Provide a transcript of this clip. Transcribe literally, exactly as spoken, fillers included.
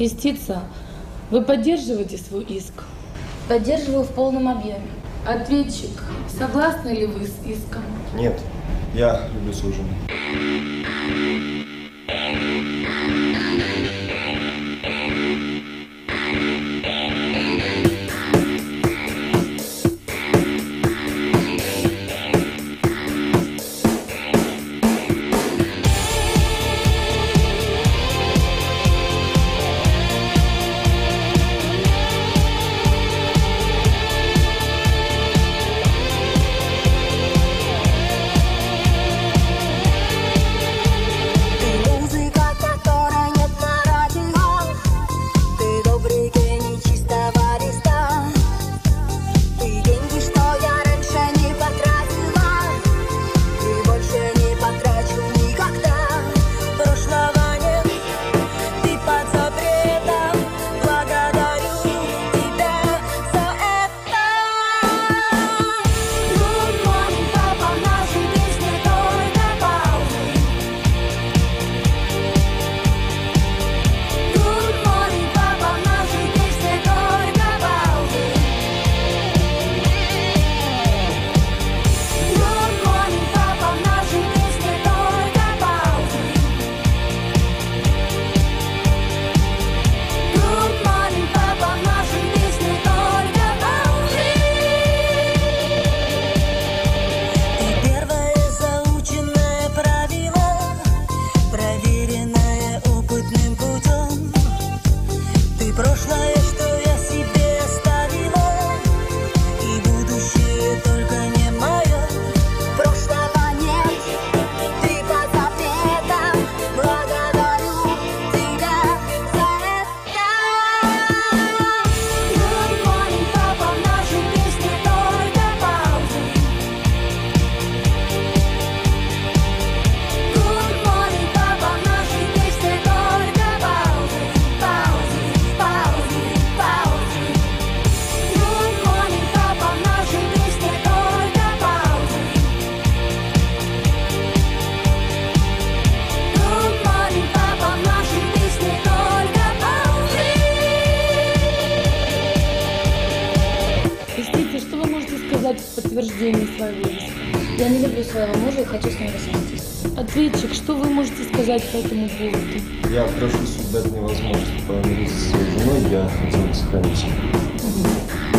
Истица, вы поддерживаете свой иск? Поддерживаю в полном объеме. Ответчик, согласны ли вы с иском? Нет, я люблю свою жену. В подтверждение своего иска. Я не люблю своего мужа и хочу с ним развестись. Ответчик, что вы можете сказать по этому поводу? Я прошу суд дать мне возможность помириться со своей женой, я хотел бы сохранить. Угу.